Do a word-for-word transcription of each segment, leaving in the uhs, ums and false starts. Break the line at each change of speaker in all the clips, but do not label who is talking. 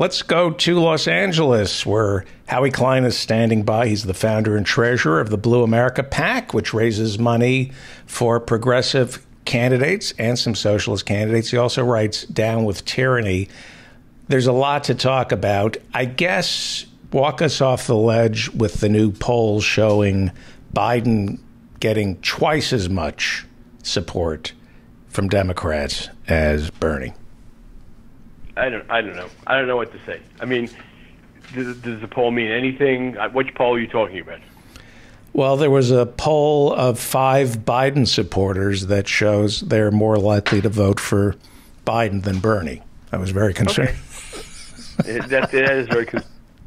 Let's go to Los Angeles, where Howie Klein is standing by. He's the founder and treasurer of the Blue America PAC, which raises money for progressive candidates and some socialist candidates. He also writes Down with Tyranny. There's a lot to talk about. I guess walk us off the ledge with the new polls showing Biden getting twice as much support from Democrats as Bernie.
I don't. I don't know. I don't know what to say. I mean, does, does the poll mean anything? Which poll are you talking about?
Well, there was a poll of five Biden supporters that shows they're more likely to vote for Biden than Bernie. I was very concerned.
Okay. that, that is very concerned.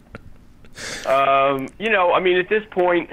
Um, you know, I mean, at this point,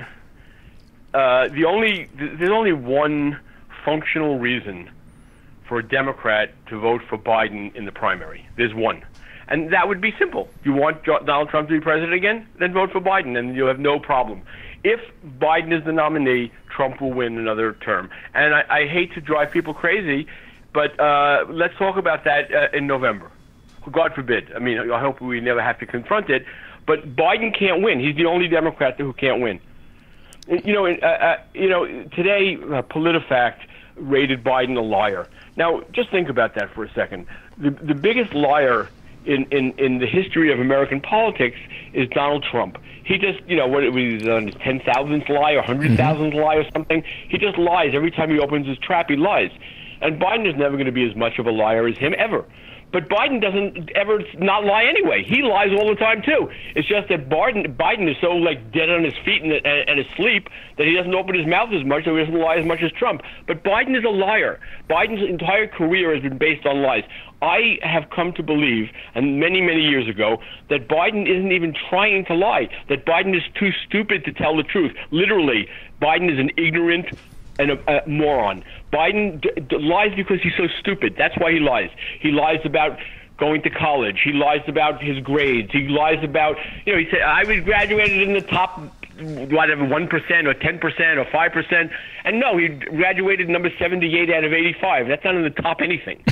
uh, the only there's only one functional reason for a Democrat to vote for Biden in the primary. There's one. And that would be simple. You want Donald Trump to be president again? Then vote for Biden, and you'll have no problem. If Biden is the nominee, Trump will win another term. And I, I hate to drive people crazy, but uh, let's talk about that uh, in November. God forbid. I mean, I hope we never have to confront it. But Biden can't win. He's the only Democrat who can't win. You know, uh, uh, you know, today, uh, PolitiFact rated Biden a liar. Now, just think about that for a second. The, the biggest liar in, in, in the history of American politics is Donald Trump. He just, you know, what it was, on his ten thousandth lie or one hundred thousandth lie or something. He just lies. Every time he opens his trap, he lies. And Biden is never going to be as much of a liar as him, ever. But Biden doesn't ever not lie anyway. He lies all the time, too. It's just that Biden, Biden is so, like, dead on his feet and, and, and asleep that he doesn't open his mouth as much, so he doesn't lie as much as Trump. But Biden is a liar. Biden's entire career has been based on lies. I have come to believe, and many, many years ago, that Biden isn't even trying to lie, that Biden is too stupid to tell the truth. Literally, Biden is an ignorant and a, a moron. Biden d- d- lies because he's so stupid. That's why he lies. He lies about going to college. He lies about his grades. He lies about, you know, he said, I was graduated in the top, whatever, one percent or ten percent or five percent. And no, he graduated number seventy-eight out of eighty-five. That's not in the top anything.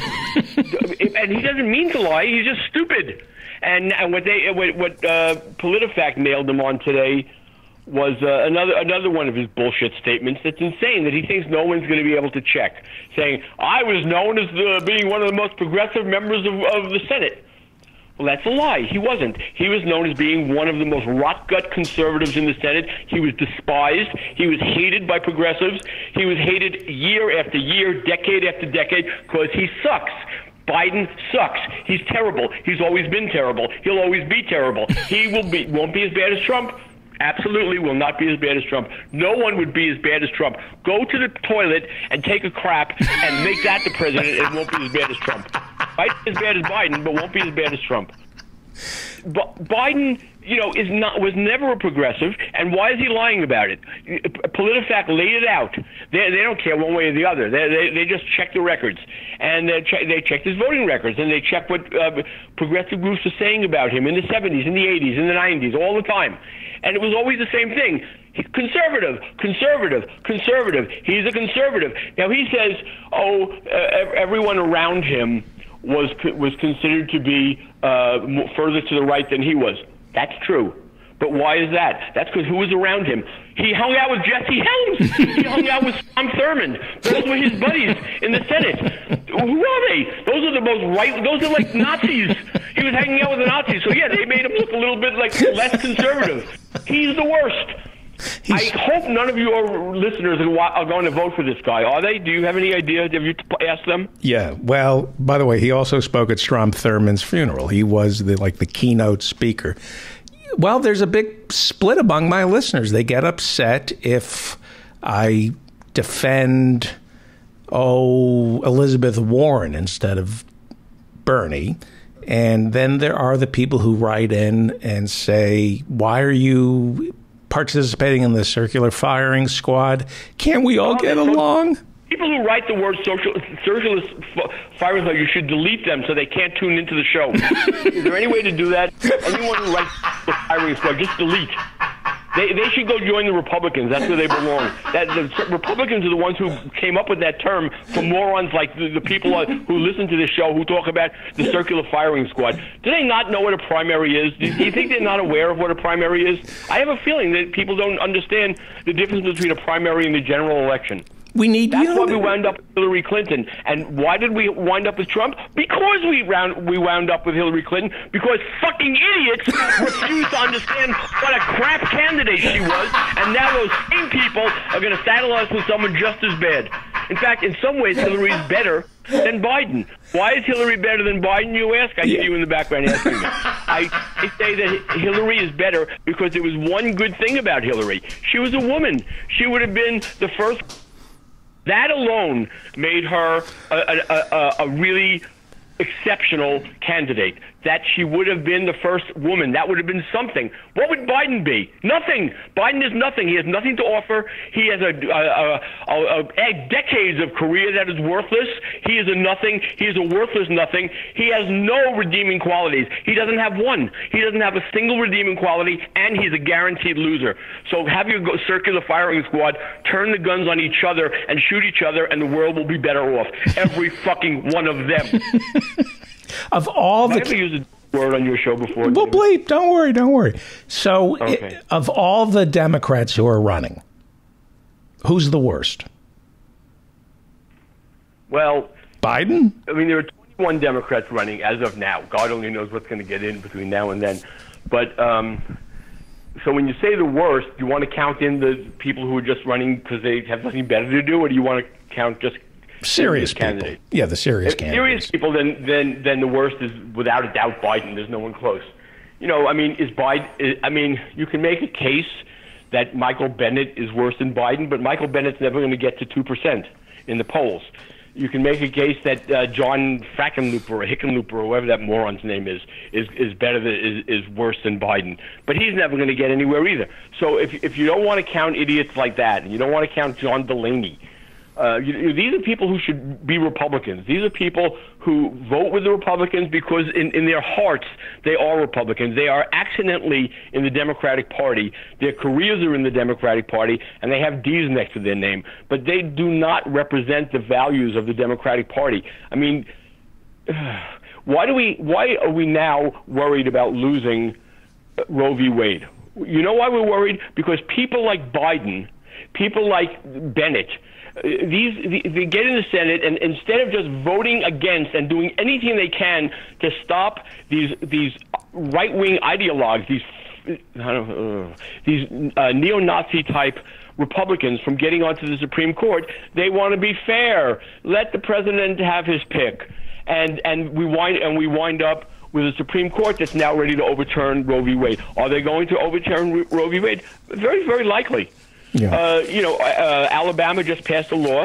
And he doesn't mean to lie. He's just stupid. And, and what they, what, what uh, PolitiFact nailed him on today was uh, another another one of his bullshit statements that's insane, that he thinks no one's going to be able to check, saying, I was known as the, being one of the most progressive members of, of the Senate. Well, that's a lie. He wasn't. He was known as being one of the most rot-gut conservatives in the Senate. He was despised. He was hated by progressives. He was hated year after year, decade after decade, because he sucks. Biden sucks. He's terrible. He's always been terrible. He'll always be terrible. He will be won't be as bad as Trump. Absolutely will not be as bad as Trump. No one would be as bad as Trump. Go to the toilet and take a crap and make that the president. It won't be as bad as Trump. Right? As bad as Biden, but won't be as bad as Trump. But Biden, you know, is not was never a progressive, and why is he lying about it? PolitiFact laid it out. They they don't care one way or the other. They they, they just check the records, and they check they checked his voting records, and they check what uh, progressive groups were saying about him in the seventies, in the eighties, in the nineties, all the time. And it was always the same thing. He's conservative, conservative, conservative. He's a conservative. Now he says, oh, uh, everyone around him was was considered to be uh, further to the right than he was. That's true. But why is that? That's because who was around him? He hung out with Jesse Helms. He hung out with Tom Thurmond. Those were his buddies in the Senate. Who are they? Those are the most right. Those are like Nazis. He was hanging out with the Nazis. So yeah, they made him look a little bit like less conservative. He's the worst. He's, I hope none of your listeners are going to vote for this guy. Are they? Do you have any idea? Have you asked them?
Yeah. Well, by the way, he also spoke at Strom Thurmond's funeral. He was the like the keynote speaker. Well, there's a big split among my listeners. They get upset if I defend, oh, Elizabeth Warren instead of Bernie. And then there are the people who write in and say, why are you participating in the circular firing squad? Can't we all get along?
People who write the word social, socialist firing squad, you should delete them so they can't tune into the show. Is there any way to do that? Anyone who writes the firing squad, just delete. They they should go join the Republicans. That's where they belong. That the Republicans are the ones who came up with that term for morons like the, the people who listen to this show who talk about the circular firing squad. Do they not know what a primary is? Do you think they're not aware of what a primary is? I have a feeling that people don't understand the difference between a primary and the general election.
We need
That's
unity.
why we wound up with Hillary Clinton. And why did we wind up with Trump? Because we round we wound up with Hillary Clinton. Because fucking idiots refused to understand what a crap candidate she was. And now those same people are going to saddle us with someone just as bad. In fact, in some ways, Hillary's better than Biden. Why is Hillary better than Biden, you ask? I hear you in the background asking me. I, I say that Hillary is better because there was one good thing about Hillary. She was a woman. She would have been the first... That alone made her a, a, a, a really exceptional candidate. That she would have been the first woman. That would have been something. What would Biden be? Nothing. Biden is nothing. He has nothing to offer. He has a, a, a, a, a decades of career that is worthless. He is a nothing. He is a worthless nothing. He has no redeeming qualities. He doesn't have one. He doesn't have a single redeeming quality, and he's a guaranteed loser. So have your circular firing squad turn the guns on each other and shoot each other, and the world will be better off. Every fucking one of them.
Of all the...
Have you used a word on your show before?
Well, bleep. Don't worry. Don't worry. So,
okay.
it, of all the Democrats who are running, who's the worst?
Well...
Biden?
I mean, there are twenty-one Democrats running as of now. God only knows what's going to get in between now and then. But, um... so when you say the worst, do you want to count in the people who are just running because they have nothing better to do, or do you want to count just...
Serious
candidate.
people. Yeah, the serious
if
candidates.
Serious people, then, then, then the worst is without a doubt Biden. There's no one close. You know, I mean, is Biden? Is, I mean, you can make a case that Michael Bennett is worse than Biden, but Michael Bennett's never going to get to two percent in the polls. You can make a case that uh, John Frackenlooper or Hickenlooper or whatever that moron's name is is is better than is, is worse than Biden, but he's never going to get anywhere either. So if if you don't want to count idiots like that, and you don't want to count John Delaney. Uh, you, you, these are people who should be Republicans. These are people who vote with the Republicans because in, in their hearts they are Republicans. They are accidentally in the Democratic Party. Their careers are in the Democratic Party, and they have D's next to their name. But they do not represent the values of the Democratic Party. I mean, why do we? Why are we now worried about losing Roe v. Wade? You know why we're worried? Because people like Biden, people like Bennett, These they get in the Senate, and instead of just voting against and doing anything they can to stop these these right wing ideologues, these I don't know, uh, these uh, neo-Nazi type Republicans from getting onto the Supreme Court, they want to be fair. Let the president have his pick, and and we wind and we wind up with a Supreme Court that's now ready to overturn Roe v. Wade. Are they going to overturn Roe v. Wade? Very, very likely. Yeah. Uh, you know, uh, Alabama just passed a law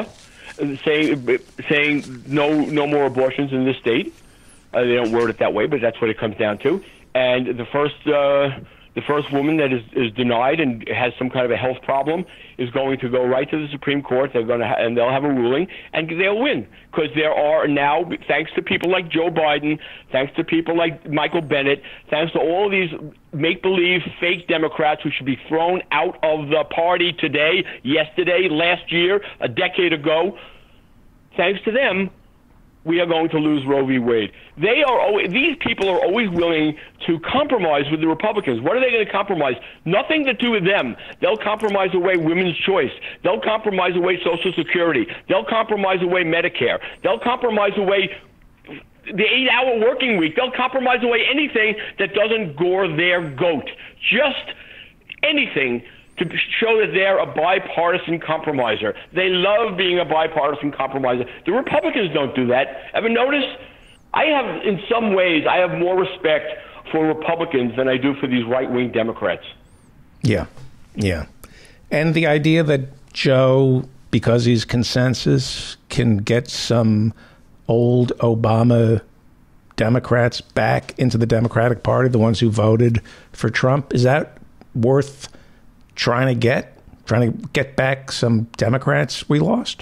saying saying no no more abortions in this state. Uh, they don't word it that way, but that's what it comes down to. And the first uh, the first woman that is, is denied and has some kind of a health problem is going to go right to the Supreme Court. They're going to ha- and they'll have a ruling, and they'll win because there are now, thanks to people like Joe Biden, thanks to people like Michael Bennett, thanks to all these make-believe fake Democrats who should be thrown out of the party today, yesterday, last year, a decade ago. Thanks to them, we are going to lose Roe v. Wade. They are always, these people are always willing to compromise with the Republicans. What are they going to compromise? Nothing to do with them. They'll compromise away women's choice. They'll compromise away Social Security. They'll compromise away Medicare. They'll compromise away the eight-hour working week. They'll compromise away anything that doesn't gore their goat. Just anything to show that they're a bipartisan compromiser. They love being a bipartisan compromiser. The Republicans don't do that. Ever notice? I have, in some ways, I have more respect for Republicans than I do for these right-wing Democrats.
Yeah, yeah. And the idea that Joe, because he's consensus, can get some old Obama Democrats back into the Democratic Party, the ones who voted for Trump, is that worth trying to get, trying to get back some Democrats we lost?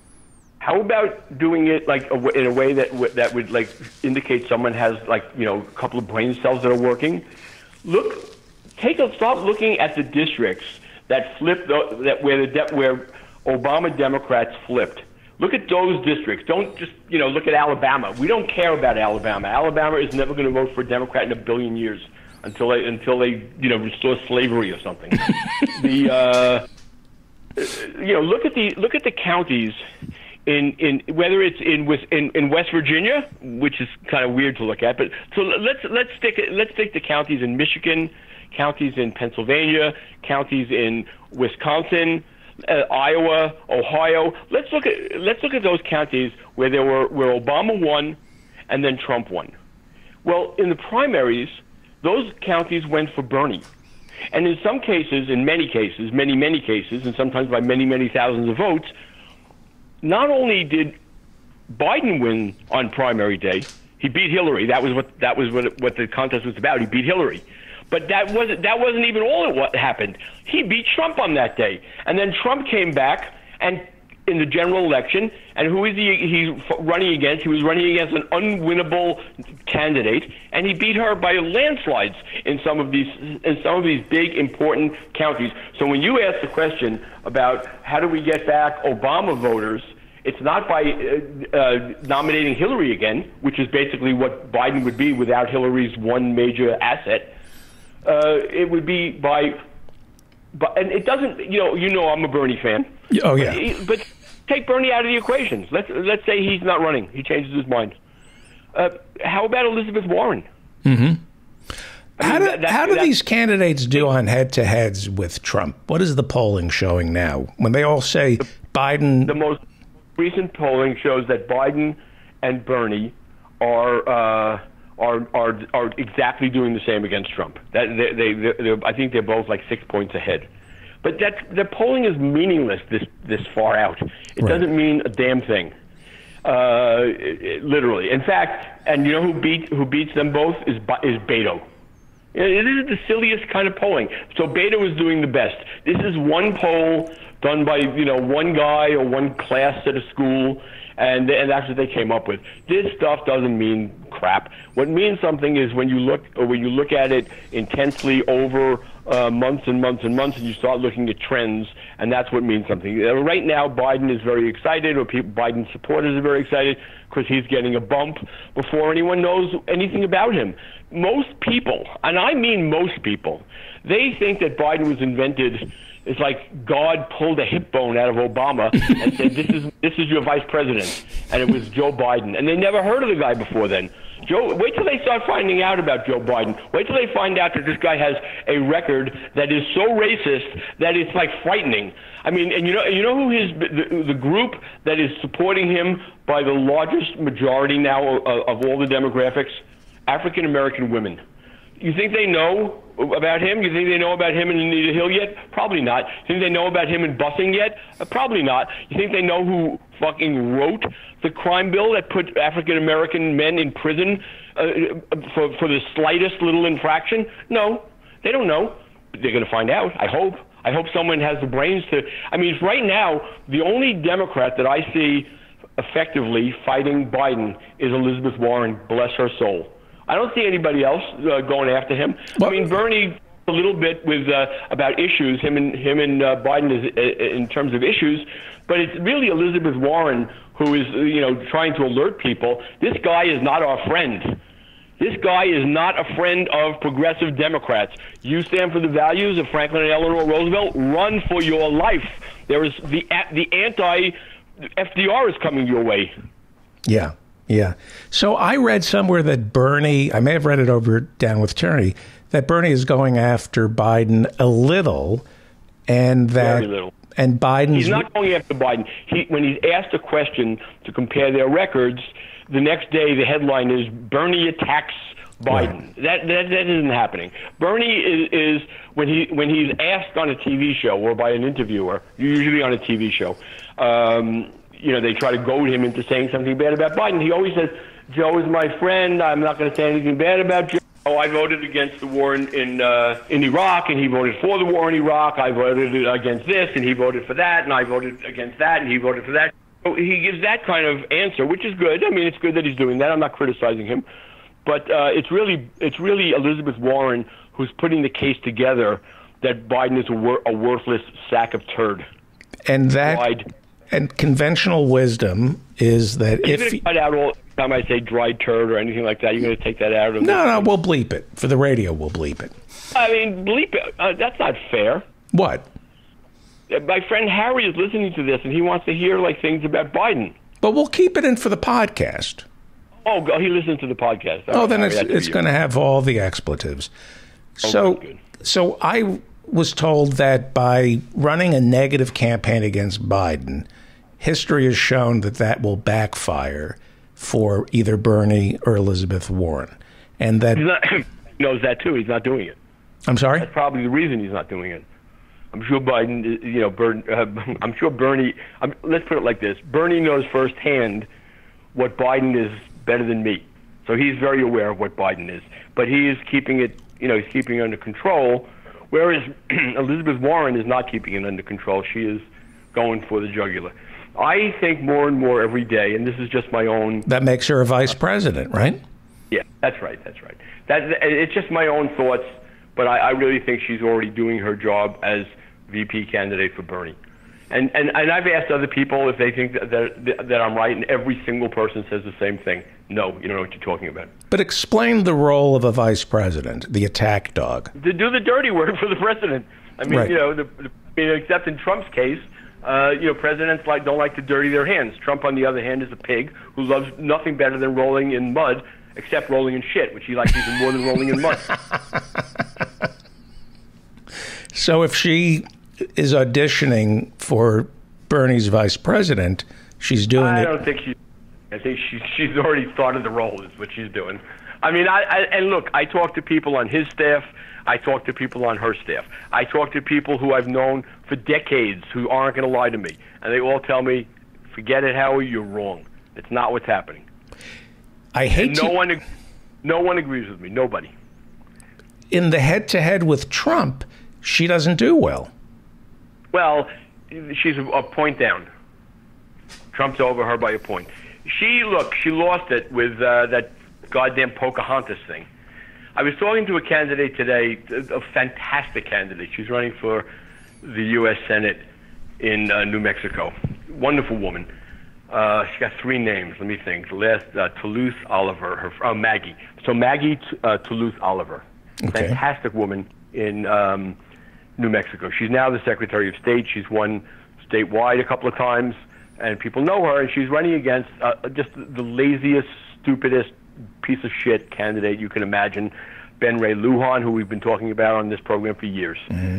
How about doing it like in a way that w- that would like indicate someone has like, you know, a couple of brain cells that are working? Look, take a start looking at the districts that flipped, that where the de- where Obama Democrats flipped. Look at those districts. Don't just, you know, look at Alabama. We don't care about Alabama. Alabama is never going to vote for a Democrat in a billion years until they, until they, you know, restore slavery or something. the, uh, you know, look at the look at the counties in in whether it's in in, in West Virginia, which is kind of weird to look at. But so let's let's stick let's stick the counties in Michigan, counties in Pennsylvania, counties in Wisconsin. Uh, Iowa, Ohio. Let's look at let's look at those counties where there were where Obama won, and then Trump won. Well, in the primaries, those counties went for Bernie, and in some cases, in many cases, many many cases, and sometimes by many many thousands of votes, not only did Biden win on primary day, he beat Hillary. That was what that was what what the contest was about. He beat Hillary. But that wasn't that wasn't even all of what happened. He beat Trump on that day, and then Trump came back and in the general election. And who is he? He's running against? He was running against an unwinnable candidate, and he beat her by landslides in some of these in some of these big important counties. So when you ask the question about how do we get back Obama voters, it's not by uh, uh, nominating Hillary again, which is basically what Biden would be without Hillary's one major asset. Uh, it would be by, but and it doesn't. You know, you know, I'm a Bernie fan.
Oh yeah.
But, but take Bernie out of the equation. Let's let's say he's not running. He changes his mind. Uh, how about Elizabeth Warren?
Mm-hmm.
I mean,
how do
that, that,
how do
that,
these candidates do on head-to-heads with Trump? What is the polling showing now when they all say
the,
Biden?
The most recent polling shows that Biden and Bernie are. Uh, Are, are are exactly doing the same against Trump. That they, they, they I think they're both like six points ahead. But that the polling is meaningless this this far out. It
right.
doesn't mean a damn thing. Uh, it, it, literally. In fact, and you know who beat who beats them both is is Beto. It is the silliest kind of polling. So Beto is doing the best. This is one poll done by you know one guy or one class at a school. And, and that's what they came up with. This stuff doesn't mean crap. What means something is when you look, or when you look at it intensely over uh, months and months and months, and you start looking at trends, and that's what means something. Uh, right now, Biden is very excited, or people, Biden supporters are very excited because he's getting a bump before anyone knows anything about him. Most people, and I mean most people, they think that Biden was invented. It's like God pulled a hip bone out of Obama and said, "This is this is your vice president," and it was Joe Biden. And they never heard of the guy before then. Joe, wait till they start finding out about Joe Biden. Wait till they find out that this guy has a record that is so racist that it's like frightening. I mean, and you know, you know who his the, the group that is supporting him by the largest majority now of, of all the demographics, African American women. You think they know about him? You think they know about him in Anita Hill yet? Probably not. You think they know about him in busing yet? Uh, probably not. You think they know who fucking wrote the crime bill that put African American men in prison uh, for for the slightest little infraction? No, they don't know. But they're going to find out. I hope. I hope someone has the brains to. I mean, right now, the only Democrat that I see effectively fighting Biden is Elizabeth Warren. Bless her soul. I don't see anybody else uh, going after him. Well, I mean, Bernie a little bit with uh, about issues. Him and him and uh, Biden is uh, in terms of issues, but it's really Elizabeth Warren who is uh, you know trying to alert people. This guy is not our friend. This guy is not a friend of progressive Democrats. You stand for the values of Franklin and Eleanor Roosevelt. Run for your life. There is the the anti F D R is coming your way.
Yeah. Yeah. So I read somewhere that Bernie, I may have read it over down with Turney, that Bernie is going after Biden a little, and that
Very little.
And Biden's
he's not going after Biden. He, when he's asked a question to compare their records, the next day the headline is Bernie attacks Biden. Right. That, that that isn't happening. Bernie is, is when he when he's asked on a T V show or by an interviewer, usually on a T V show. Um, You know, they try to goad him into saying something bad about Biden. He always says, Joe is my friend. I'm not going to say anything bad about Joe. Oh, I voted against the war in in, uh, in Iraq, and he voted for the war in Iraq. I voted against this, and he voted for that, and I voted against that, and he voted for that. So he gives that kind of answer, which is good. I mean, it's good that he's doing that. I'm not criticizing him. But uh, it's really it's really Elizabeth Warren who's putting the case together that Biden is a, wor- a worthless sack of turd.
And that
Dried.
And conventional wisdom is that
Are you
if
going to cut out all the time I say dried turd or anything like that, you're going to take that out of
no, no, we'll bleep it for the radio. We'll bleep it.
I mean, bleep it. Uh, that's not fair.
What?
My friend Harry is listening to this, and he wants to hear like things about Biden.
But we'll keep it in for the podcast.
Oh, he listens to the podcast. All
oh,
right,
then
Harry,
it's it's going to have all the expletives.
Oh,
so,
good.
so I was told that by running a negative campaign against Biden, history has shown that that will backfire for either Bernie or Elizabeth Warren, and that
He's not, he knows that too. He's not doing it.
I'm sorry.
That's probably the reason he's not doing it. I'm sure Biden, you know, Bern, uh, I'm sure Bernie. I'm, let's put it like this: Bernie knows firsthand what Biden is better than me, so he's very aware of what Biden is. But he is keeping it, you know, he's keeping it under control. Whereas Elizabeth Warren is not keeping it under control. She is going for the jugular. I think more and more every day, and this is just my own.
That makes her a vice president, right?
Yeah, that's right. That's right. That it's just my own thoughts, but I, I really think she's already doing her job as V P candidate for Bernie. And and, and I've asked other people if they think that, that that I'm right, and every single person says the same thing. No, you don't know what you're talking about.
But explain the role of a vice president, the attack dog.
To do the dirty work for the president. I mean,
Right.
you know, the, the, I mean, except in Trump's case, uh, you know, presidents like don't like to dirty their hands. Trump, on the other hand, is a pig who loves nothing better than rolling in mud, except rolling in shit, which he likes even more than rolling in mud.
So if she is auditioning for Bernie's vice president, she's doing
I
it.
don't think she. I think she, she's already started the role. Is what she's doing. I mean, I, I and look, I talk to people on his staff. I talk to people on her staff. I talk to people who I've known for decades who aren't going to lie to me, and they all tell me, "Forget it, Howie. You're wrong. It's not what's happening."
I hate
And no
to,
one, no one agrees with me. Nobody.
in the head-to-head with Trump, she doesn't do well.
Well, she's a, a point down. Trump's over her by a point. She, look, she lost it with uh, that goddamn Pocahontas thing. I was talking to a candidate today, a, a fantastic candidate. She's running for the U S Senate in uh, New Mexico. Wonderful woman. Uh, she got three names. Let me think. The last, uh, Toulouse Oliver. Her, uh, Maggie. So Maggie uh, Toulouse Oliver.
Okay.
Fantastic woman in um, New Mexico. She's now the Secretary of State. She's won statewide a couple of times, and people know her. And she's running against uh, just the laziest, stupidest piece of shit candidate you can imagine, Ben Ray Lujan, who we've been talking about on this program for years.
Mm-hmm.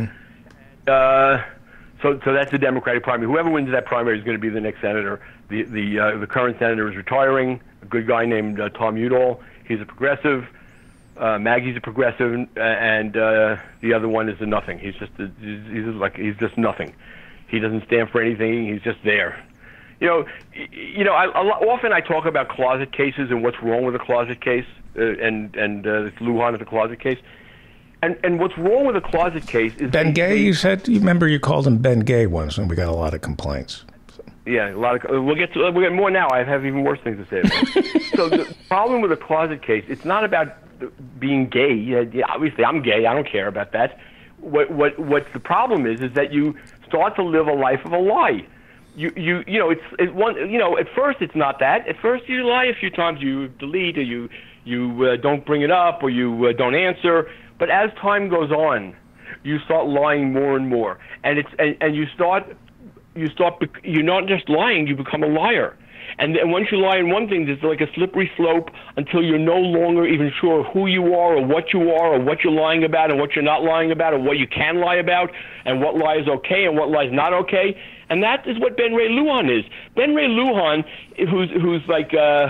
Uh, so, so that's the Democratic primary. Whoever wins that primary is going to be the next senator. The the uh, the current senator is retiring. A good guy named uh, Tom Udall. He's a progressive. Uh, Maggie's a progressive, and uh, the other one is a nothing. He's just a, he's, he's like he's just nothing. He doesn't stand for anything. He's just there. You know, you know. I, a lot, often I talk about closet cases and what's wrong with a closet case, uh, and and uh, Lujan is a closet case. And and what's wrong with a closet case is
Ben Gay, you said, you remember you called him Ben Gay once, and we got a lot of complaints. So.
Yeah, a lot of. We'll get to we'll get more now. I have even worse things to say about it. So the problem with a closet case, it's not about being gay. Yeah, obviously, I'm gay. I don't care about that. What what what the problem is is that you start to live a life of a lie. You you you know it's it one you know at first it's not that. At first you lie a few times. You delete or you you uh, don't bring it up or you uh, don't answer. But as time goes on, you start lying more and more, and it's and, and you start you start you're not just lying. You become a liar. And then once you lie in one thing, there's like a slippery slope until you're no longer even sure who you are or what you are or what you're lying about and what you're not lying about and what you can lie about and what lie is okay and what lie is not okay. And that is what Ben Ray Lujan is. Ben Ray Lujan, who's who's like, uh,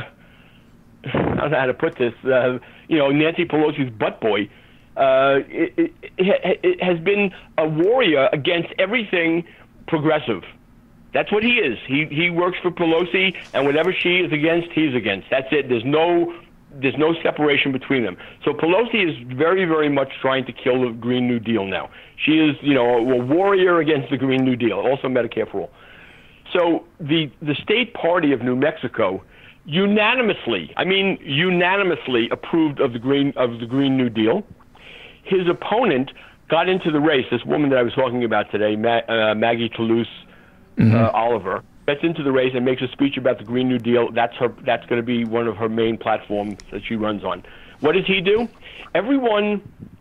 I don't know how to put this, uh, you know, Nancy Pelosi's butt boy, uh, it, it, it, it has been a warrior against everything progressive. That's what he is. He he works for Pelosi, and whatever she is against, he's against. That's it. There's no there's no separation between them. So Pelosi is very, very much trying to kill the Green New Deal now. She is, you know, a warrior against the Green New Deal, also Medicare for all. So the the state party of New Mexico unanimously, I mean unanimously approved of the Green of the Green New Deal. His opponent got into the race, this woman that I was talking about today, Ma- uh, Maggie Toulouse mm-hmm. uh, Oliver, gets into the race and makes a speech about the Green New Deal. That's her. That's going to be one of her main platforms that she runs on. What does he do? Everyone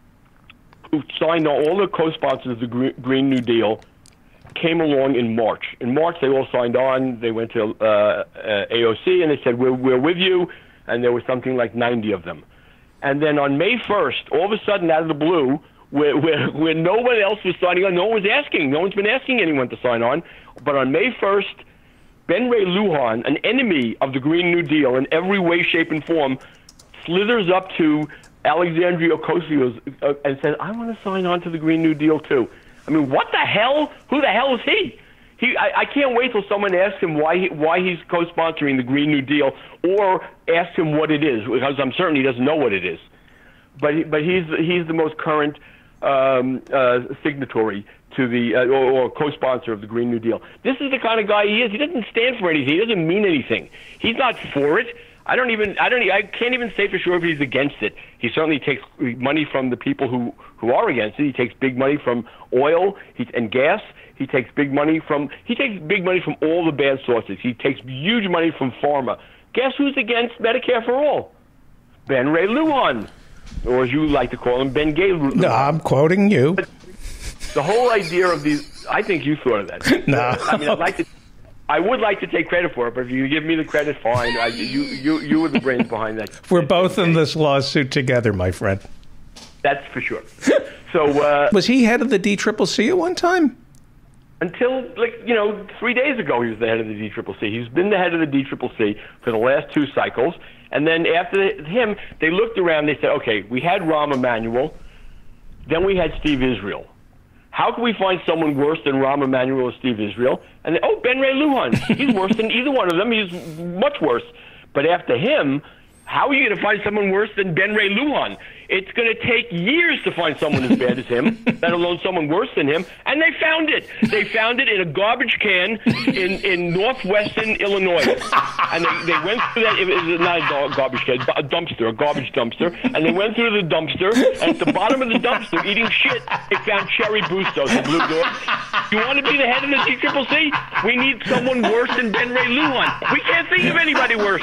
who signed on, all the co-sponsors of the Green New Deal came along in March. In March, they all signed on. They went to uh, uh, A O C and they said, we're, we're with you. And there was something like ninety of them. And then on May first, all of a sudden, out of the blue, where, where, where no one else was signing on, no one was asking. No one's been asking anyone to sign on. But on May first, Ben Ray Lujan, an enemy of the Green New Deal in every way, shape, and form, slithers up to Alexandria Ocasio uh, and says, I want to sign on to the Green New Deal too. I mean, what the hell? Who the hell is he? He, I, I can't wait till someone asks him why he, why he's co-sponsoring the Green New Deal, or asks him what it is, because I'm certain he doesn't know what it is. But he, but he's he's the most current um, uh, signatory to the uh, or, or co-sponsor of the Green New Deal. This is the kind of guy he is. He doesn't stand for anything. He doesn't mean anything. He's not for it. I don't even. I don't. I can't even say for sure if he's against it. He certainly takes money from the people who, who are against it. He takes big money from oil he, and gas. He takes big money from. He takes big money from all the bad sources. He takes huge money from pharma. Guess who's against Medicare for all? Ben Ray Lujan, or as you like to call him, Ben Gay Lujan.
No, I'm quoting you.
But the whole idea of these. I think you thought of that.
No,
I mean, I'd like to. I would like to take credit for it, but if you give me the credit, fine. I, you, you, you were the brains behind that.
We're both in this lawsuit together, my friend.
That's for sure. So uh,
was he head of the D C C C at one time?
Until, like, you know, three days ago, he was the head of the D C C C. He's been the head of the D C C C for the last two cycles. And then after him, they looked around. They said, okay, we had Rahm Emanuel. Then we had Steve Israel. How can we find someone worse than Rahm Emanuel or Steve Israel? And they, oh, Ben Ray Lujan. He's worse than either one of them. He's much worse. But after him, how are you going to find someone worse than Ben Ray Lujan? It's going to take years to find someone as bad as him, let alone someone worse than him. And they found it. They found it in a garbage can in, in northwestern Illinois. And they, they went through that. It was not a garbage can, a dumpster, a garbage dumpster. And they went through the dumpster. And at the bottom of the dumpster, eating shit, they found Cherry Bustos, the blue dog. You want to be the head of the D C C C? We need someone worse than Ben Ray Lujan. We can't think of anybody worse.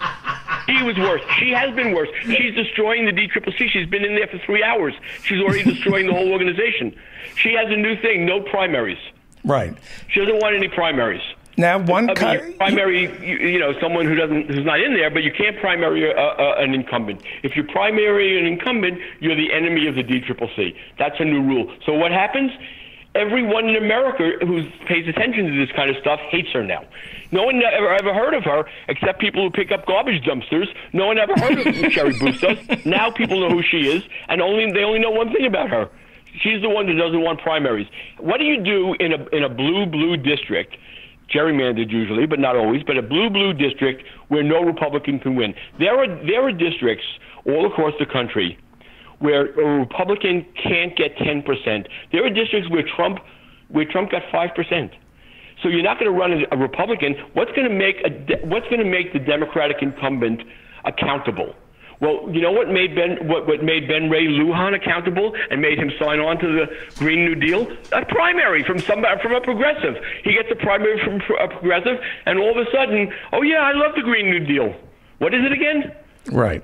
He was worse. She has been worse. She's destroying the D C C C. She's been in there for three hours. She's already destroying the whole organization. She has a new thing, no primaries.
Right.
She doesn't want any primaries.
Now, one
I mean, primary, you, you know, someone who doesn't, who's not in there, but you can't primary a, a, an incumbent. If you primary an incumbent, you're the enemy of the D C C C. That's a new rule. So what happens? Everyone in America who pays attention to this kind of stuff hates her now. No one ever ever heard of her except people who pick up garbage dumpsters. No one ever heard of Cherry Bustos. Now people know who she is, and only they only know one thing about her. She's the one who doesn't want primaries. What do you do in a in a blue blue district? Gerrymandered usually, but not always. But a blue blue district where no Republican can win. There are there are districts all across the country where a Republican can't get ten percent. There are districts where Trump, where Trump got five percent. So you're not going to run a Republican. What's going to make a, what's going to make the Democratic incumbent accountable? Well, you know what made Ben what, what made Ben Ray Lujan accountable and made him sign on to the Green New Deal? A primary from somebody from a progressive. He gets a primary from a progressive, and all of a sudden, oh yeah, I love the Green New Deal. What is it again?
Right.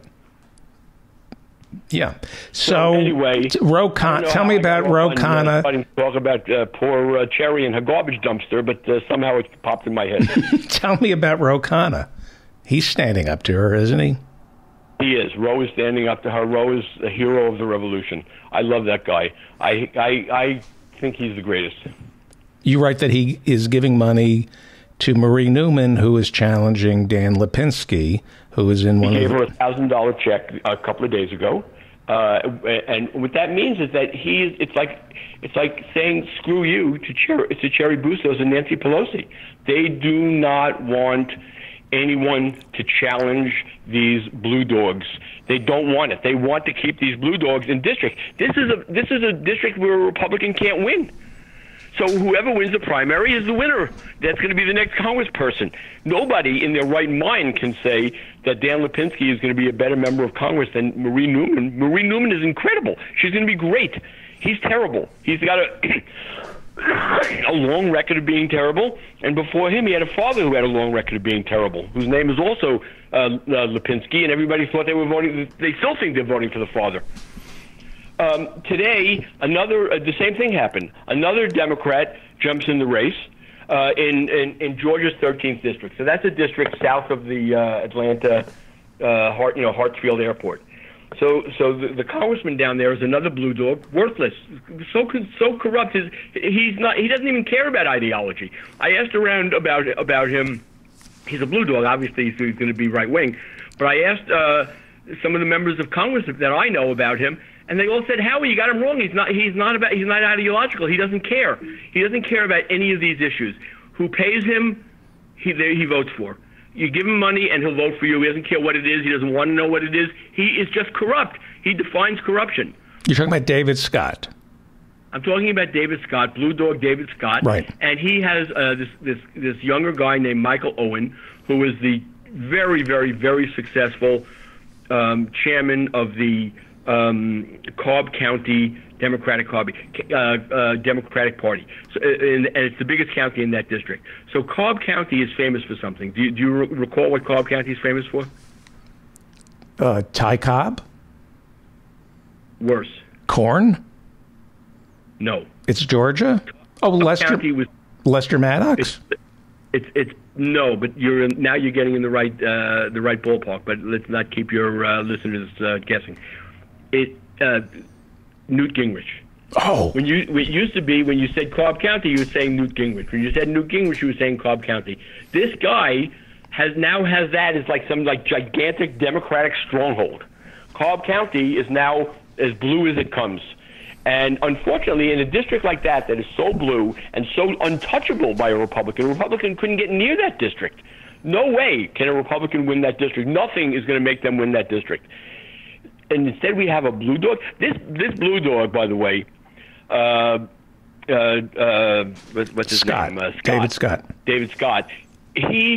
Yeah. So,
so anyway,
Ro Khanna, tell me about Ro Khanna.
I didn't talk about uh, poor uh, Cherry and her garbage dumpster, but uh, somehow it popped in my head.
Tell me about Ro Khanna. He's standing up to her, isn't he?
He is. Ro is standing up to her. Ro is a hero of the revolution. I love that guy. I I, I think he's the greatest.
You write that he is giving money to Marie Newman, who is challenging Dan Lipinski, who is in one
he
of
gave her a thousand dollar check a couple of days ago, uh, and what that means is that he it's like it's like saying screw you to Cher- to Cherry Bustos and Nancy Pelosi. They do not want anyone to challenge these blue dogs. They don't want it. They want to keep these blue dogs in district. This is a this is a district where a Republican can't win. So whoever wins the primary is the winner. That's going to be the next congressperson. Nobody in their right mind can say that Dan Lipinski is going to be a better member of Congress than Marie Newman. Marie Newman is incredible. She's going to be great. He's terrible. He's got a a long record of being terrible, and before him, he had a father who had a long record of being terrible, whose name is also uh, uh, Lipinski, and everybody thought they were voting. They still think they're voting for the father. Um, today, another uh, the same thing happened. Another Democrat jumps in the race uh, in, in in Georgia's thirteenth district. So that's a district south of the uh, Atlanta, uh, Hart, you know, Hartsfield Airport. So, so the, the congressman down there is another blue dog, worthless, so so corrupt. His, he's not. He doesn't even care about ideology. I asked around about about him. He's a blue dog, obviously, so he's going to be right wing. But I asked uh, some of the members of Congress that I know about him, and they all said, "Howie, you got him wrong. He's not. He's not about. He's not ideological. He doesn't care. He doesn't care about any of these issues. Who pays him? He he votes for." You give him money and he'll vote for you. He doesn't care what it is. He doesn't want to know what it is. He is just corrupt. He defines corruption.
You're talking about David Scott.
I'm talking about David Scott, Blue Dog David Scott.
Right.
And he has uh, this, this, this younger guy named Michael Owen, who is the very, very, very successful um, chairman of the um, Cobb County Democratic Party, uh, uh, Democratic Party, so, and, and it's the biggest county in that district. So Cobb County is famous for something. Do you, do you re- recall what Cobb County is famous for?
Uh, Ty Cobb?
Worse.
Corn?
No.
It's Georgia? Oh,
Cobb
Lester.
County was,
Lester Maddox.
It's, it's it's no, but you're in, now you're getting in the right uh, the right ballpark. But let's not keep your uh, listeners uh, guessing. It. Uh, Newt Gingrich.
Oh.
When you, it used to be when you said Cobb County, you were saying Newt Gingrich. When you said Newt Gingrich, you were saying Cobb County. This guy has now has that as like some like gigantic Democratic stronghold. Cobb County is now as blue as it comes. And unfortunately, in a district like that, that is so blue and so untouchable by a Republican, a Republican couldn't get near that district. No way can a Republican win that district. Nothing is going to make them win that district. And instead we have a blue dog. This this blue dog, by the way, uh, uh, uh, what's his
Scott.
name? Uh, Scott.
David Scott.
David Scott. He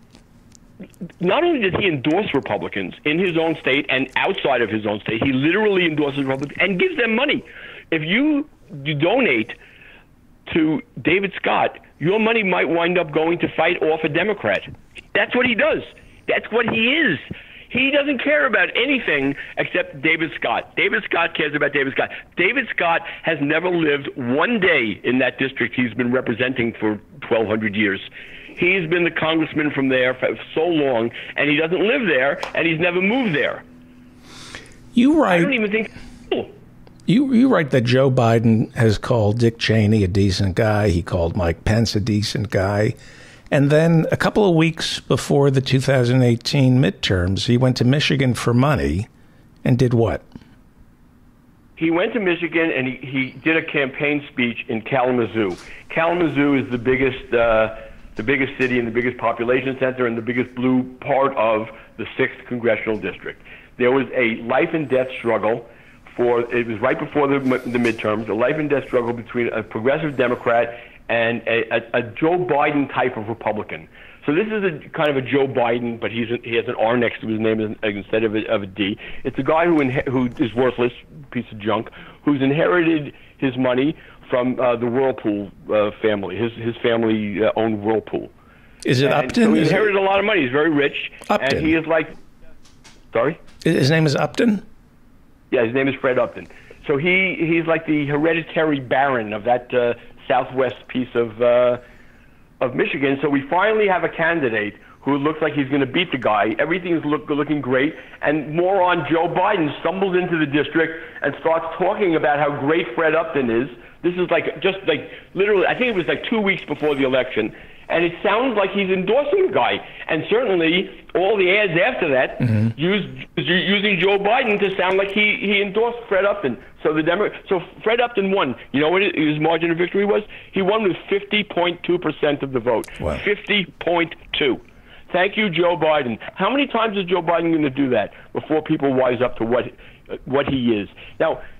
not only does he endorse Republicans in his own state and outside of his own state, he literally endorses Republicans and gives them money. If you, you donate to David Scott, your money might wind up going to fight off a Democrat. That's what he does. That's what he is. He doesn't care about anything except David Scott. David Scott cares about David Scott. David Scott has never lived one day in that district he's been representing for twelve hundred years. He's been the congressman from there for so long, and he doesn't live there, and he's never moved there.
You write.
I don't even think.
You you write that Joe Biden has called Dick Cheney a decent guy. He called Mike Pence a decent guy. And then a couple of weeks before the two thousand eighteen midterms, he went to Michigan for money and did what?
He went to Michigan and he, he did a campaign speech in Kalamazoo. Kalamazoo is the biggest uh, the biggest city and the biggest population center and the biggest blue part of the sixth congressional district. There was a life and death struggle for, it was right before the, the midterms, a life and death struggle between a progressive Democrat and a, a, a Joe Biden type of Republican. So this is a kind of a Joe Biden, but he's a, he has an R next to his name instead of a, of a D. It's a guy who inhe- who is worthless, piece of junk, who's inherited his money from uh, the Whirlpool uh, family. His his family uh, owned Whirlpool.
Is it
and
Upton?
So he
is
inherited
it?
a lot of money. He's very rich,
Upton.
and he is like, sorry.
His name is Upton?
Yeah, his name is Fred Upton. So he he's like the hereditary baron of that Uh, southwest piece of uh, of Michigan. So we finally have a candidate who looks like he's going to beat the guy. Everything's look, looking great. And moron Joe Biden stumbles into the district and starts talking about how great Fred Upton is. This is like just like literally, I think it was like two weeks before the election. And it sounds like he's endorsing the guy. And certainly all the ads after that mm-hmm. used using Joe Biden to sound like he, he endorsed Fred Upton. So the Demo- so Fred Upton won. You know what his margin of victory was? He won with fifty point two percent of the vote.
Wow.
fifty point two. Thank you, Joe Biden. How many times is Joe Biden going to do that before people wise up to what what he is? Now,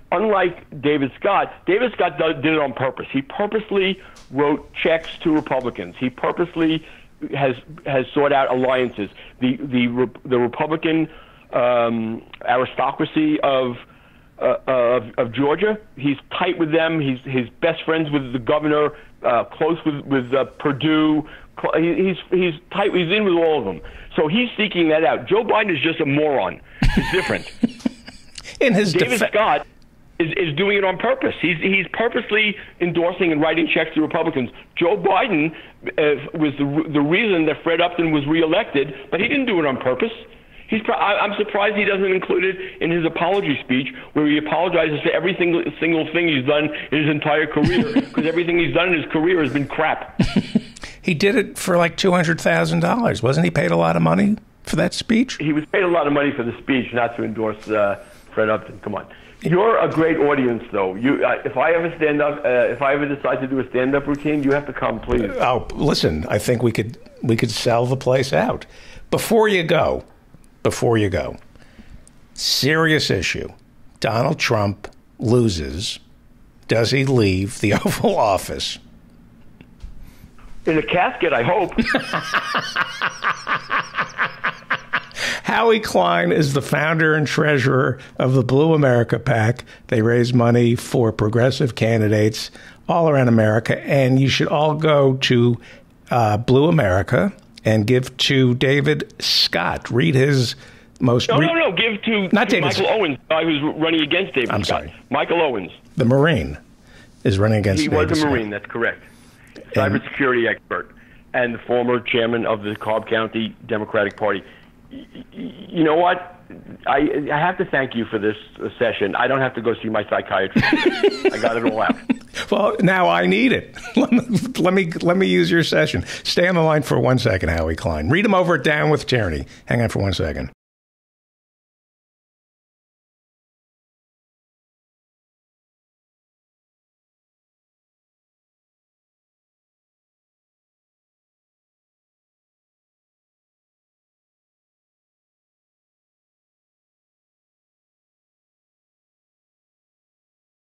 unlike David Scott, David Scott did it on purpose. He purposely wrote checks to Republicans. He purposely has has sought out alliances. The the the Republican um, aristocracy of, uh, of of Georgia. He's tight with them. He's his best friends with the governor. Uh, close with with uh, Purdue. He's he's tight. He's in with all of them. So he's seeking that out. Joe Biden is just a moron. It's different.
In his
David
def-
Scott is, is doing it on purpose. He's he's purposely endorsing and writing checks to Republicans. Joe Biden uh, was the the reason that Fred Upton was reelected, but he didn't do it on purpose. He's. I, I'm surprised he doesn't include it in his apology speech, where he apologizes for every single single thing he's done in his entire career, because everything he's done in his career has been crap.
He did it for like two hundred thousand dollars. Wasn't he paid a lot of money for that speech?
He was paid a lot of money for the speech, not to endorse uh, Fred Upton. Come on. You're a great audience, though. You, uh, if I ever stand up, uh, if I ever decide to do a stand-up routine, you have to come, please.
Oh, listen, I think we could we could sell the place out. Before you go, before you go, serious issue. Donald Trump loses. Does he leave the Oval Office?
In a casket, I hope.
Howie Klein is the founder and treasurer of the Blue America PAC. They raise money for progressive candidates all around America, and you should all go to uh, Blue America and give to David Scott. Read his most...
No,
re-
no, no. Give to,
Not
to
David
Michael
Scott.
Owens, the guy who's running against David
I'm
Scott.
sorry.
Michael Owens.
The Marine is running against
He
David
was a
Scott.
Marine, that's correct. Cybersecurity expert and the former chairman of the Cobb County Democratic Party. Y- y- you know what? I, I have to thank you for this session. I don't have to go see my psychiatrist. I got it all out.
Well, now I need it. Let me, let me let me use your session. Stay on the line for one second, Howie Klein. Read them over at Down with Tyranny. Hang on for one second.